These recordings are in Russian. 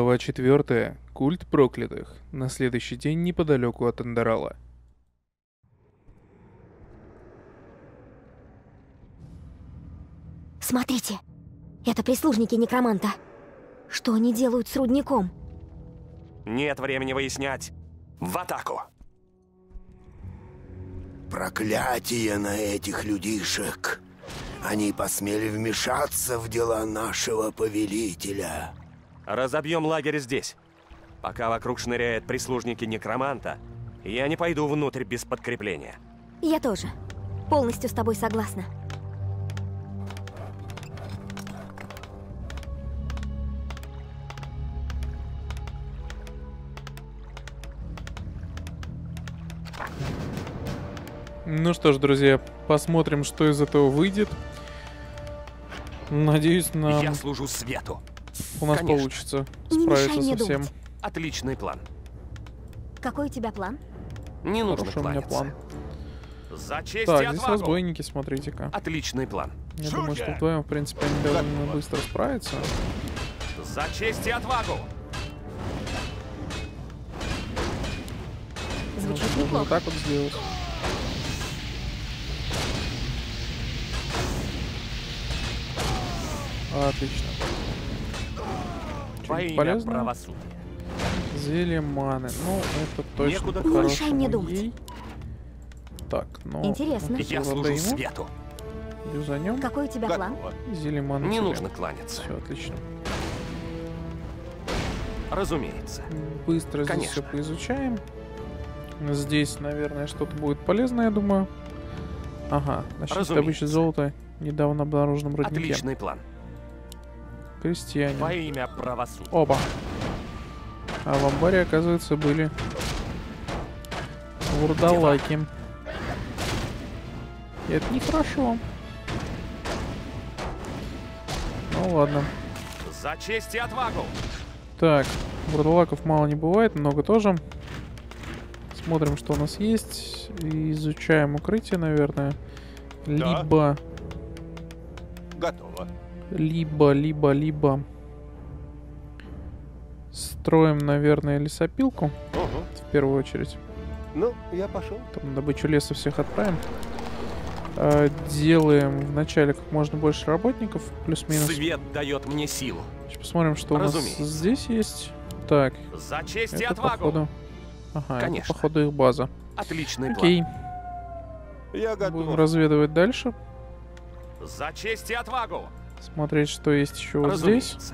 Глава 4. Культ проклятых. На следующий день неподалеку от Эндорала. Смотрите, это прислужники некроманта. Что они делают с рудником? Нет времени выяснять. В атаку! Проклятие на этих людишек. Они посмели вмешаться в дела нашего повелителя. Разобьем лагерь здесь. Пока вокруг шныряют прислужники некроманта, я не пойду внутрь без подкрепления. Я тоже. Полностью с тобой согласна. Ну что ж, друзья, посмотрим, что из этого выйдет. Надеюсь, Я служу свету. у нас Конечно. получится Не справиться мешай мне со всем. думать. Отличный план. Какой у тебя план? Не нужно Хороший у меня кланяться. план. За честь и Так, здесь отвагу. разбойники, смотрите-ка. Отличный план. Я думаю, что вдвоем, в принципе, они довольно быстро справятся. За честь и отвагу. Звучит Можно вот неплохо. так вот сделать. Отлично. Во Что-нибудь имя полезное? правосудия. Зелье маны. Ну, это точно Некуда по Не мешай мне хорошему думать. ей. Так, ну... Интересно. Я служу свету. Юзанем. Какой у тебя план? Зелье маны. Не тебе. нужно кланяться. Все, отлично. Разумеется. Быстро здесь все Конечно. поизучаем. Здесь, наверное, что-то будет полезное, я думаю. Ага, насчет добычи Разумеется. золота в недавно обнаруженном руднике. Отличный план. Крестьяне. Во имя правосудия. Оба. А в амбаре, оказывается, были вурдалаки. И это нехорошо. Ну ладно. За честь и отвагу. Так, вурдалаков мало не бывает, много тоже. Смотрим, что у нас есть. И изучаем укрытие, наверное. Либо... Готово. Либо... Строим, наверное, лесопилку. Угу. В первую очередь. Ну, я пошел. Там на добычу леса всех отправим. Делаем вначале как можно больше работников. Плюс-минус. Свет дает мне силу. Сейчас посмотрим, что у нас Разумеется. здесь есть. Так, За честь и это отвагу. походу... Ага, это Конечно. походу их база. Отличный Окей, Я будем готов. разведывать дальше. план. За честь и отвагу. Смотреть, что есть еще вот здесь. Разумеется.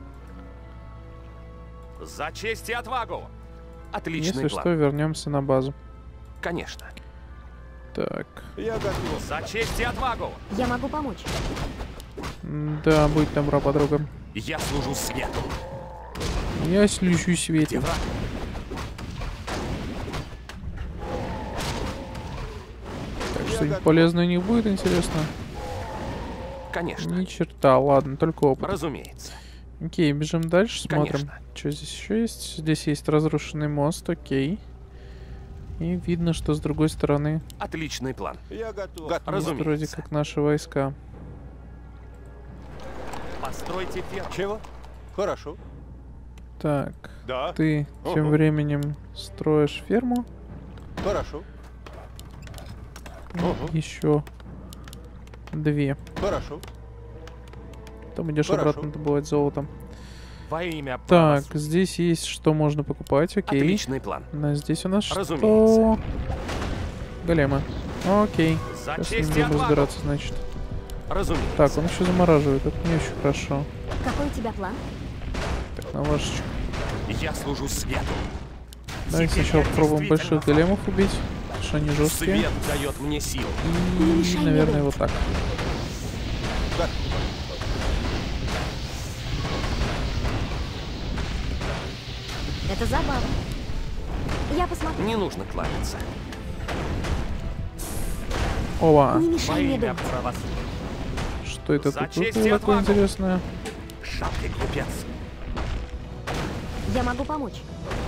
За честь и отвагу. Отличный Если план. что, вернемся на базу. Конечно. Так, Я готов. За честь и отвагу. Я могу помочь. да, будь добра, подруга. Я служу свету. Я слежу Где свете. враг? Так, что-нибудь полезное у них будет, интересно? Конечно. Ни черта, ладно, только опыт. Разумеется. Окей, бежим дальше, смотрим. Конечно. Что здесь еще есть? Здесь есть разрушенный мост, окей. И видно, что с другой стороны Отличный план. Я готов. есть Разумеется. вроде как наши войска. Постройте ферму. Чего? Хорошо. Так, Да. ты тем Ого. временем строишь ферму. Хорошо. Ого. Еще две. Хорошо. Потом идешь Хорошо. обратно добывать золото. Во имя Так, правосудия. здесь есть что можно покупать, окей. Отличный план. Здесь у нас что? Разумеется. Големы. Окей. За Сейчас с ним честь и будем отвагу. разбираться, значит. Разумеется. Так, он еще замораживает, это не очень хорошо. Какой у тебя план? Так, на вашечку. Я служу свету. Давайте Теперь сначала я попробуем больших действительно големов убить, потому что они жесткие. Свет дает мне силу. Не И, мешай мне наверное, думать. вот так. Да. Это забавно. Я посмотрю. Не нужно кланяться. Ова, Не Во мешай мне имя думать. правосудия. что это За тут честь было и такое отвагу. интересное? Жалкий глупец. Я могу помочь.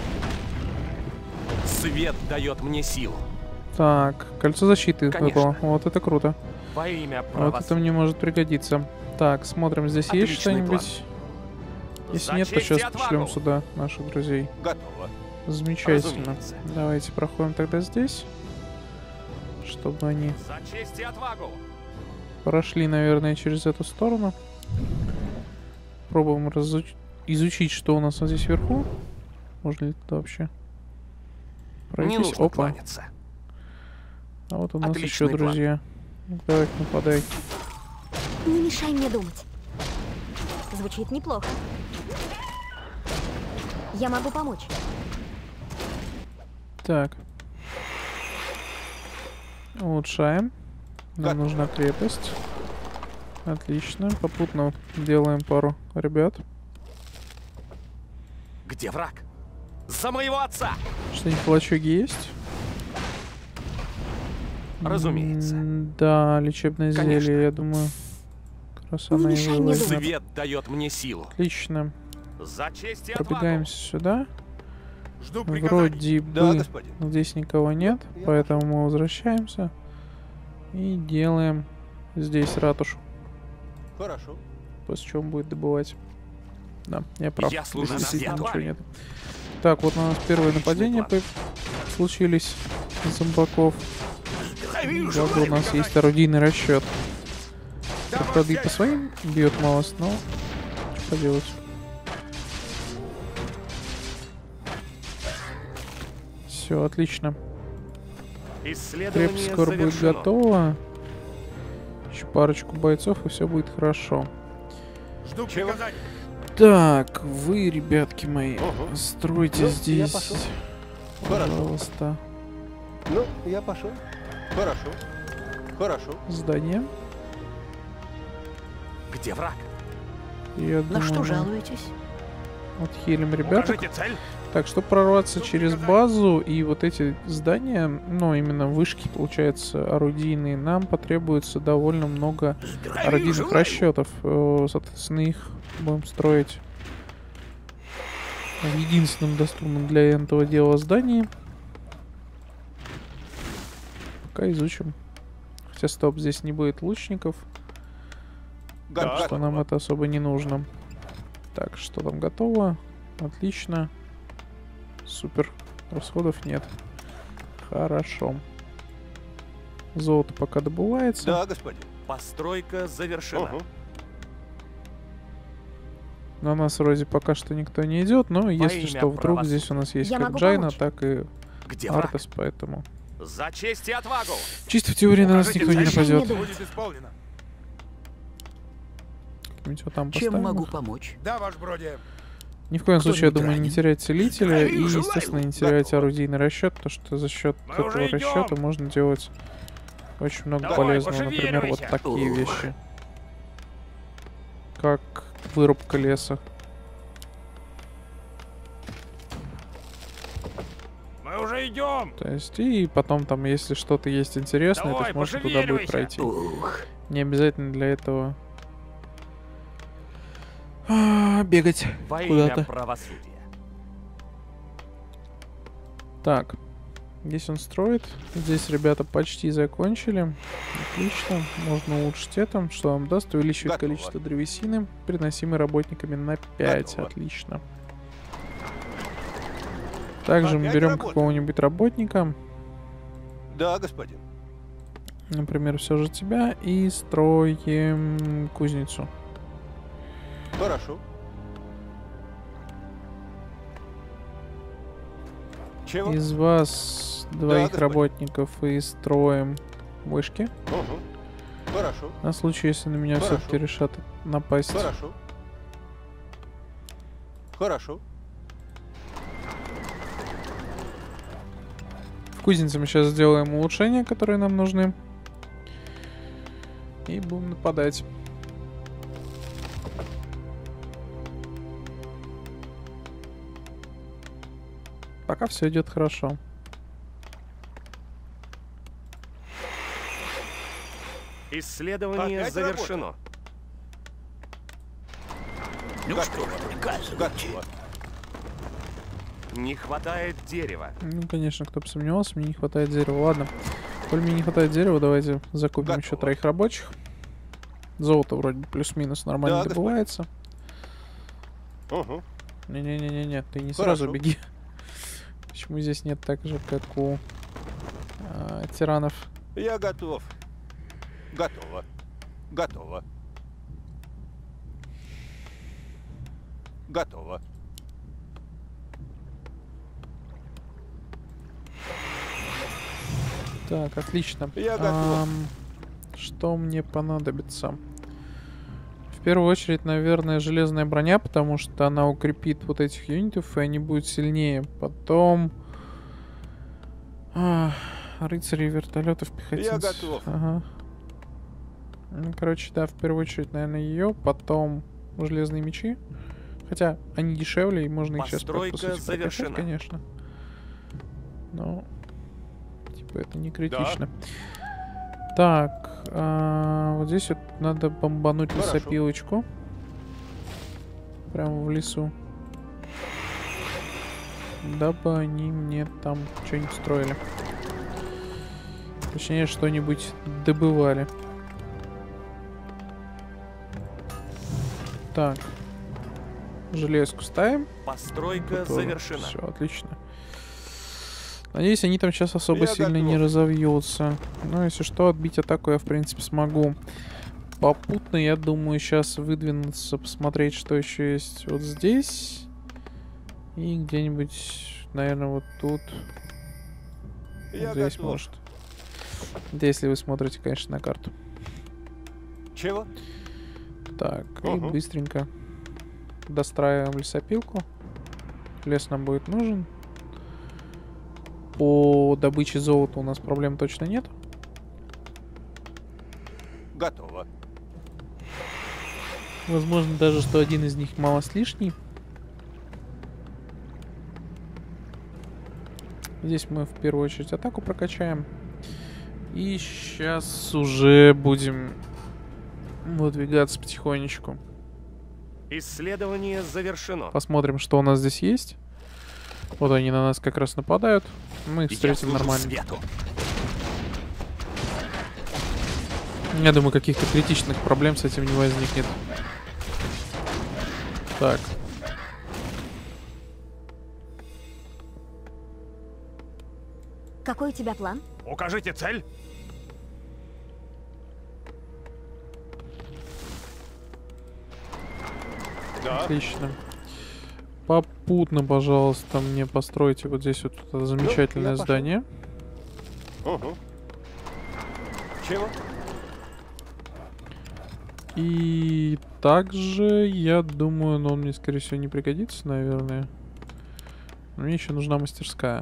Свет дает мне силу. Так, кольцо защиты Конечно. выпало. Вот это круто. Во имя Вот это правосудия. мне может пригодиться. Так, смотрим, здесь есть Отличный что-нибудь? Если За нет, то честь и сейчас отвагу! пошлем сюда наших друзей. Готово. Замечательно. Разумеется. Давайте проходим тогда здесь, чтобы они За честь и отвагу! прошли, наверное, через эту сторону. Пробуем изучить, что у нас вот здесь вверху. Можно ли это вообще Не пройтись? нужно Опа. кланяться. А вот у нас еще Отличный план. друзья. Ну, давай, нападай. Не мешай мне думать. Звучит неплохо. Я могу помочь. Так. Улучшаем. Нам Готово. нужна крепость. Отлично. Попутно делаем пару ребят. Где враг? За моего отца! Что-нибудь в лачуге есть? Разумеется. Да, лечебное Конечно. зелье, я думаю. Как раз она и мешай мне выводит. думать. Свет дает мне силу. Отлично. За честь и отвагу! Пробегаемся сюда. Жду Вроде Да, бы господин. здесь никого нет, Я поэтому мы возвращаемся и делаем здесь ратушу. Хорошо. После чего он будет добывать. Да, я прав. Я служу Здесь действительно свету. ничего нет. Так, вот у нас первые Отличный нападения план. случились зомбаков. Благо у нас есть орудийный расчет. Правда, и по своим бьет малость, но что поделать. Все, отлично. Исследование Крепость скоро будет завершено. готова. Еще парочку бойцов, и все будет хорошо. Жду Чего? приказаний. Так, вы, ребятки мои, Ага. стройте Ну, я здесь, пошел. Хорошо. пожалуйста, Ну, я пошел. Хорошо. Хорошо. здание. Где враг? Я На что думаю, жалуетесь? отхилим ребяток. Укажите цель. Так, чтобы прорваться через базу и вот эти здания, ну, именно вышки, получается, орудийные, нам потребуется довольно много орудийных расчетов. Соответственно, их будем строить в единственном доступном для этого дела здании. Пока изучим. Хотя, стоп, здесь не будет лучников, так что нам это особо не нужно. Так, что там готово? Отлично. Супер. Расходов нет. Хорошо. Золото пока добывается. Да, господин. Постройка завершена. Ага. На нас вроде пока что никто не идет, но если имя что, вдруг правосудия. здесь у нас есть Я как могу Джайна, помочь. так и Где враг? Артес, поэтому За честь и отвагу. чисто в теории на нас Укажите никто не цель. Мешай мне нападет. думать. Будет исполнено. Как-нибудь вот там Чем поставим могу их. помочь? Да, ваш броди. Ни в коем случае, я Кто-нибудь думаю, не ранен? терять целителя и, Желаю. естественно, не терять Готово. орудийный расчет, потому что за счет Мы этого уже идем. расчета можно делать очень много Давай, полезного. Например, вот пошевеливайся. такие Ух. вещи. Как вырубка леса. Мы уже идем. То есть, и потом там, если что-то есть интересное, то Давай, есть можно туда будет пошевеливайся. пройти. Ух, Не обязательно для этого бегать Во куда-то. имя правосудия. Так, здесь он строит. Здесь ребята почти закончили. Отлично. Можно улучшить это. Что вам даст? Увеличивает Готово. количество древесины, приносимой работниками на 5. Готово. Отлично. Также мы Опять берем работа? какого-нибудь работника, Да, господин. например, все же тебя, и строим кузницу. Хорошо. Чего? Из вас двоих господин. работников и строим вышки. Ага. Хорошо. На случай, если на меня Хорошо. все-таки решат напасть. Хорошо. Хорошо. В кузнице мы сейчас сделаем улучшения, которые нам нужны. И будем нападать. Пока все идет хорошо. Исследование Опять завершено. ну что ж, приказывайте. Готово. Не хватает дерева. Ну, конечно, кто бы сомневался, мне не хватает дерева. Ладно, коль мне не хватает дерева, давайте закупим Готово. еще 3 рабочих. Золото вроде бы плюс-минус нормально Да, господин. добывается. Угу. Не-не-не-не, ты не Хорошо. сразу беги. Почему здесь нет так же, как у тиранов? Я готов. Готово. Готово. Готово. Так, отлично. Я готов. Что мне понадобится? В первую очередь, наверное, железная броня, потому что она укрепит вот этих юнитов, и они будут сильнее. Потом... рыцари, вертолетов, пехотинцев. Я готов. Ага. Ну, короче, да, в первую очередь, наверное, ее. Потом железные мечи. Хотя они дешевле, и можно их сейчас Постройка по сути прокачать, завершена. конечно. Но... типа это не критично. Так, вот здесь вот надо бомбануть Хорошо. лесопилочку. Прямо в лесу. Дабы они мне там что-нибудь строили. Точнее, что-нибудь добывали. Так. Железку ставим. Постройка завершена. Все, отлично. Надеюсь, они там сейчас особо Я сильно не готов. разовьются. Но если что, отбить атаку я, в принципе, смогу. Попутно, я думаю, сейчас выдвинуться, посмотреть, что еще есть вот здесь. И где-нибудь, наверное, вот тут. Я Вот здесь, готов. может. Это если вы смотрите, конечно, на карту. Чего? Так, и Ага. быстренько достраиваем лесопилку. Лес нам будет нужен. По добыче золота у нас проблем точно нет. Готово. Возможно, даже что один из них мало с лишней. Здесь мы в первую очередь атаку прокачаем. И сейчас уже будем выдвигаться потихонечку. Исследование завершено. Посмотрим, что у нас здесь есть. Вот они на нас как раз нападают. Мы их Я встретим служу нормально. свету. Я думаю, каких-то критичных проблем с этим не возникнет. Так. Какой у тебя план? Укажите цель. Да. Отлично. Попутно, пожалуйста, мне постройте вот здесь вот это замечательное пошел. здание. Угу. Чего? И также, я думаю, но он мне, скорее всего, не пригодится, наверное. Но мне еще нужна мастерская.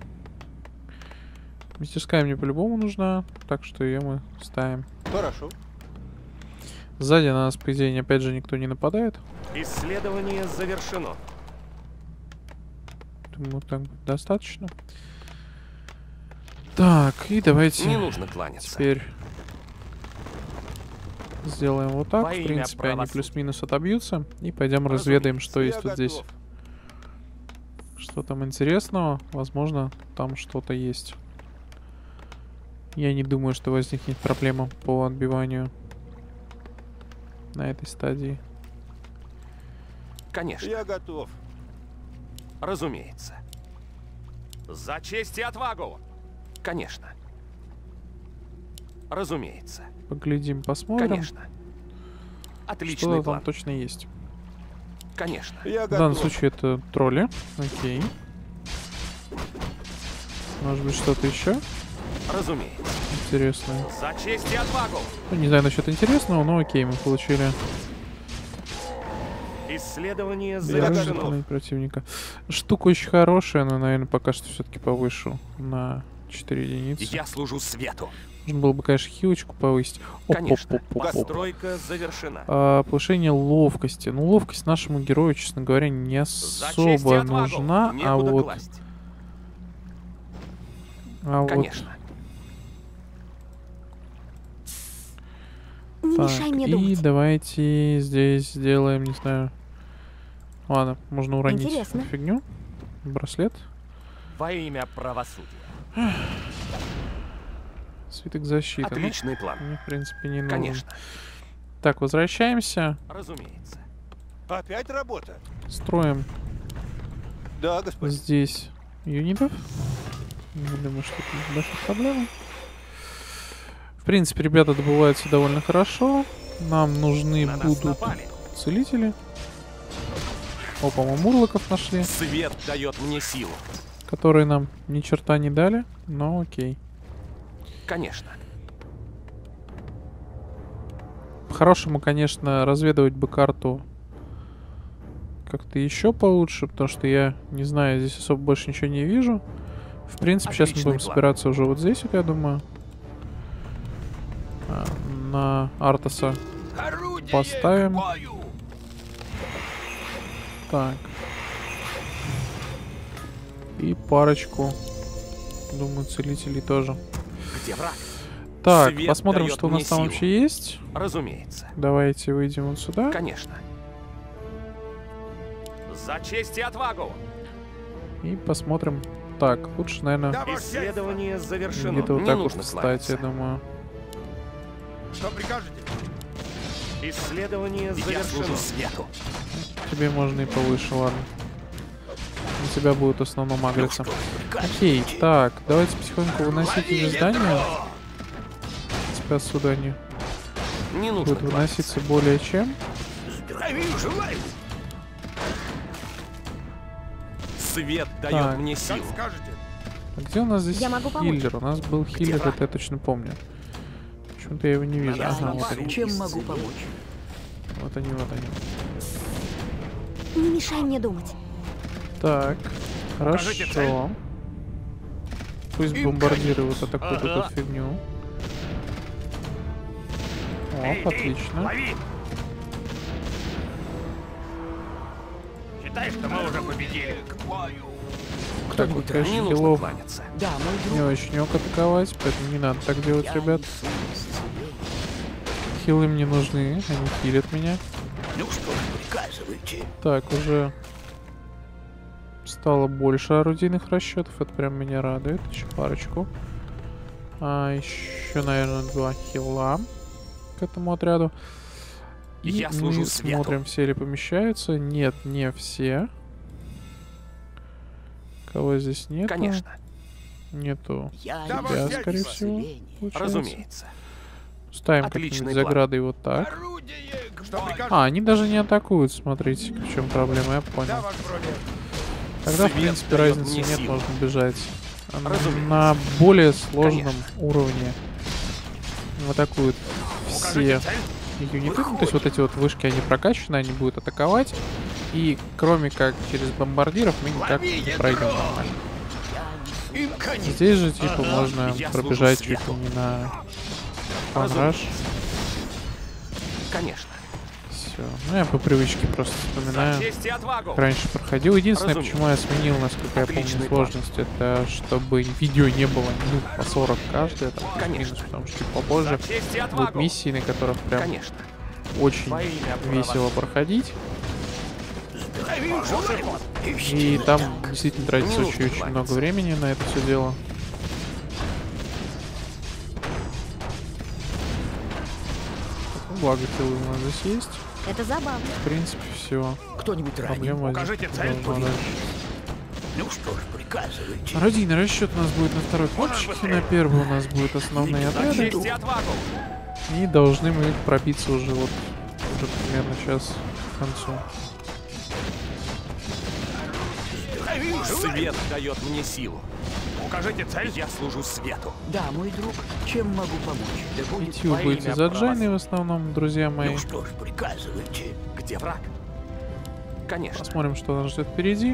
Мастерская мне по-любому нужна, так что ее мы ставим. Хорошо. Сзади на нас, по идее, опять же, никто не нападает. Исследование завершено. Думаю, так будет достаточно. Так, и давайте Не нужно кланяться. теперь сделаем вот так. Во В имя принципе, они правосудия. плюс-минус отобьются. И пойдем разведаем, что есть Я вот здесь. готов. Что там интересного? Возможно, там что-то есть. Я не думаю, что возникнет проблема по отбиванию на этой стадии. Конечно, Я готов. разумеется. За честь и отвагу! Конечно. Разумеется. Поглядим, посмотрим. Конечно. Отличный Что там план. точно есть. Конечно. Я В данном готов. случае это тролли. Окей. Может быть, что-то еще Разумеется. интересное. За честь и отвагу! Ну, не знаю насчет интересного, но окей, мы получили Исследование завершено. завершенного противника. Штука очень хорошая, но, наверное, пока что все-таки повышу на 4 единицы. Я служу свету. Нужно было бы, конечно, хилочку повысить. Конечно. Оп-оп-оп-оп-оп. Постройка завершена. Повышение ловкости. Ну, ловкость нашему герою, честно говоря, не За честь и особо отвагу! нужна. Некуда А вот, класть. Так, Конечно. Не мешай мне и думать. давайте здесь сделаем, не знаю. Ладно, можно уронить Интересно. эту фигню. Браслет. Во имя правосудия. Свиток защиты. Ну, Отличный план. мне, в принципе, не нужен. Конечно. Так, возвращаемся. Разумеется. Опять работа? Строим Да, господин. здесь юнитов. Не думаю, что это большая проблема. В принципе, ребята добываются довольно хорошо. Нам нужны На нас будут напали. целители. Опа, мы мурлоков нашли, Свет дает мне силу. которые нам ни черта не дали, но окей. Конечно. По-хорошему, конечно, разведывать бы карту как-то еще получше, потому что я не знаю, здесь особо больше ничего не вижу. В принципе, сейчас мы Отличный будем план. собираться уже вот здесь, вот, я думаю. На Артаса Орудие поставим. к бою! Так. И парочку, думаю, целителей тоже. Где враг? Так, Свет посмотрим, дает что у нас мне там силу. вообще есть. Разумеется. Давайте выйдем вот сюда. Конечно. За честь и отвагу! И посмотрим. Так, лучше, наверное, Да, ваше Исследование завершено. где-то вот Не так вот нужно встать, кланяться. я думаю. Что прикажете? Исследование завершено. Свету. Тебе можно и повыше, ладно. На тебя будут в основном агриться. Окей, так, давайте потихоньку выносить из здания. Тебя отсюда они Не нужно будут выноситься более чем. Здравия желаю! Свет Так. дает мне Как силу. скажете. А где у нас здесь Я могу помочь. хиллер? У нас был хиллер, враг? это я точно помню. Почему-то я его не вижу. Ага, вот они. Чем могу помочь? Вот они, вот они. Не мешай мне думать. Так, Покажите хорошо. Пусть бомбардиры вот атакуют эту фигню. О, отлично. Лови! Считай, что мы уже победили. К бою! Так, вот, Не конечно, нужно хилов кланяться. Да, мой друг. не очень ок атаковать, поэтому не надо так делать, Я ребят. несу исцеление. Хилы мне нужны, они хилят меня. Ну что ж, приказывайте. Так, уже стало больше орудийных расчетов, это прям меня радует. Еще парочку. Еще, наверное, 2 хила к этому отряду. И Я мы служу свету. смотрим, все ли помещаются. Нет, не все. Кого здесь нету? Конечно. Нету Я Да, тебя, ваше скорее Величество. всего. исцеление. Получается. Разумеется. Ставим Отличный как-нибудь план. заградой вот так. Орудие к Что бою! прикажете? Они даже не атакуют, смотрите, в чем проблема, я понял. Да, ваше бродя. Тогда, в Свет принципе, дает разницы мне нет, силу. можно бежать. Разумеется. На более сложном Конечно. уровне атакуют Укажите все цель. юниты. Ну, то есть вот эти вот вышки, они прокачаны, они будут атаковать. И кроме как через бомбардиров мы никак Лови не ядро! пройдем нормально. Им конец. Здесь же, типа, можно Я пробежать служу чуть ли не на Разумеется. фанраж. Конечно. Все. Ну, я по привычке просто За вспоминаю. честь и отвагу! Как раньше проходил. Единственное, Разумеется. почему я сменил, насколько я помню, Отличный план. сложность, это чтобы видео не было минут по 40 каждое, там, Конечно. плюс-минус, потому что чуть попозже За честь и будут отвагу! миссии, на которых прям Конечно. очень Во имя весело права. проходить. Здравия желаю! И Ищите там так. действительно тратится Не нужно очень много кланяться. времени на это все дело. Благо, тылы у нас здесь есть. Это забавно. В принципе, все. Кто-нибудь ранен? Проблема Укажите цель, возникла. Ну что ж, приказывайте. Орудийный расчет у нас будет на второй копчике, на первый у нас будут основные За отряды. честь и отвагу! И должны мы пробиться уже вот уже примерно сейчас к концу. Здравия желаю! Свет дает мне силу. Укажите цель. Я служу свету. Да, мой друг, чем могу помочь? Да будет Идти вы во будете имя за права. Джайной в основном, друзья мои. Ну что ж, приказывайте. Где враг? Конечно. Посмотрим, что нас ждет впереди.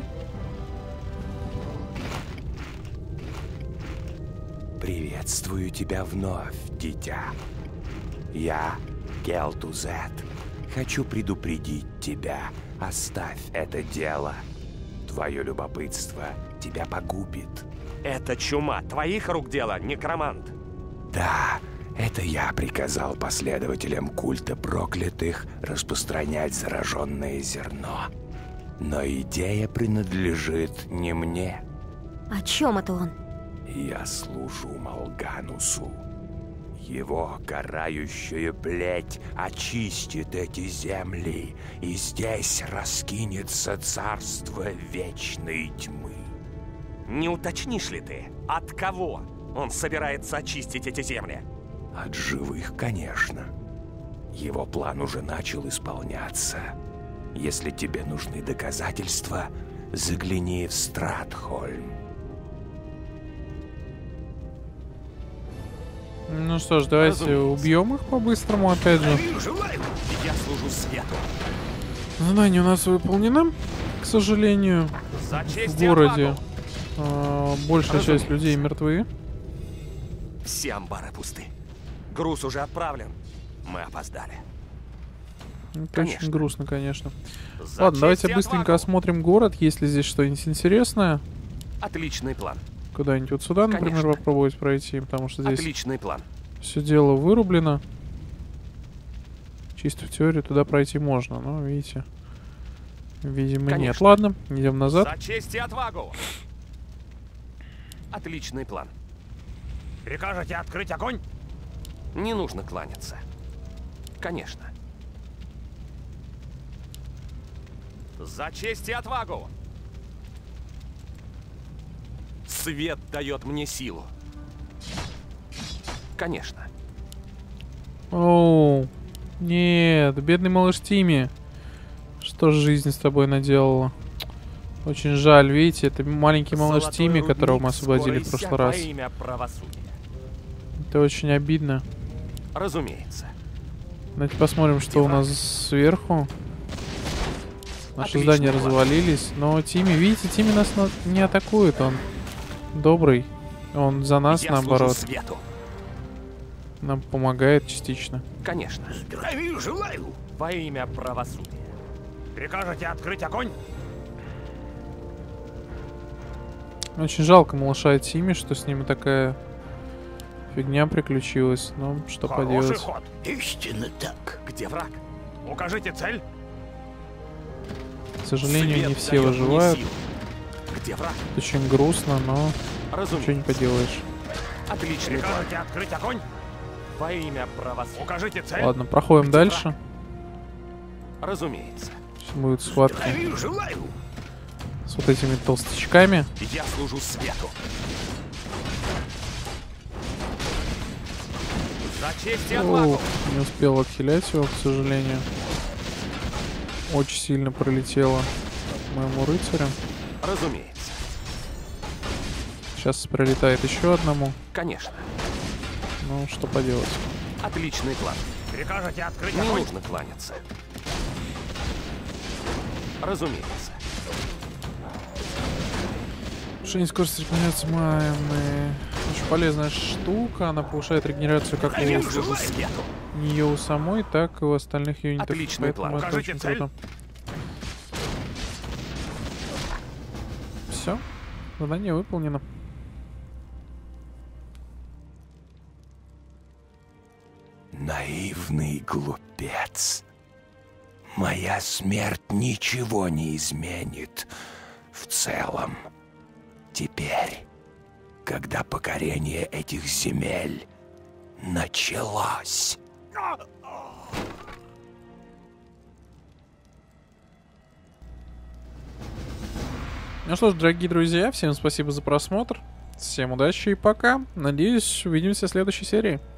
Приветствую тебя вновь, дитя. Я, Келтузет, хочу предупредить тебя. Оставь это дело. Твое любопытство тебя погубит. Это чума. Твоих рук дело, некромант. Да, это я приказал последователям культа проклятых распространять зараженное зерно. Но идея принадлежит не мне. О чем это он? Я служу Малганусу. Его карающая плеть очистит эти земли, и здесь раскинется царство вечной тьмы. Не уточнишь ли ты, от кого он собирается очистить эти земли? От живых, конечно. Его план уже начал исполняться. Если тебе нужны доказательства, загляни в Стратхольм. Ну что ж, давайте убьем их по-быстрому, опять же. Я служу свету. Задание у нас выполнено, к сожалению. За честь В и городе отвагу. большая часть людей мертвы. Все амбары пусты. Груз уже отправлен. Мы опоздали. Это Конечно. очень грустно, конечно. За Ладно, честь давайте и быстренько отвагу. осмотрим город, есть ли здесь что-нибудь интересное. Отличный план. Куда-нибудь вот сюда, например, Конечно. попробовать пройти, потому что здесь Отличный план. все дело вырублено. Чисто в теории туда пройти можно, но, видите, видимо, нет. Конечно. Ладно, идем назад. За честь и отвагу. Отличный план. Прикажете открыть огонь? Не нужно кланяться. Конечно. За честь и отвагу. Свет дает мне силу. Конечно. Оу, нет, бедный малыш Тимми. Что ж жизнь с тобой наделала? Очень жаль, видите, это маленький малыш Золотой Тимми, которого мы рудник освободили в скоро прошлый раз. иссяк во имя правосудия. Это очень обидно. Разумеется. Давайте посмотрим, что у нас сверху. Наши Отличный здания план. развалились, но Тимми, видите, Тимми нас не атакует, он добрый. Он за нас, Я служу наоборот, свету. нам помогает частично. Конечно. Здравия желаю. Во имя правосудия. Прикажете открыть огонь? Очень жалко малыша Тимми, что с ним такая фигня приключилась. Но что Хороший поделать. ход. Истинно так. Где враг? Укажите цель. К сожалению, Свет не все дает мне выживают. силу. Где враг? Это очень грустно, но ничего Разумеется. не поделаешь. Отличный план. Прикажете открыть огонь? Во имя правосудия. Укажите цель. Ладно, проходим Где дальше. Разумеется. Сейчас будет схватка Здравия желаю. с вот этими толстячками. Я служу свету. За честь и отвагу. Ух, не успел отхилять его, к сожалению. Очень сильно пролетело моему рыцарю. Разумеется. Сейчас пролетает еще одному. Конечно. Ну, что поделать. Отличный план. Прикажете открыть Не огонь? нужно кланяться. Разумеется. Повышение скорости регенерации маны. Очень полезная штука. Она повышает регенерацию как Я у служу свету. нее у самой, так и у остальных юнитов. Отличный Поэтому план. это Укажите очень цель. круто. Все. Задание выполнено. Наивный глупец. Моя смерть ничего не изменит в целом. Теперь, когда покорение этих земель началось. Ну что ж, дорогие друзья, всем спасибо за просмотр. Всем удачи и пока. Надеюсь, увидимся в следующей серии.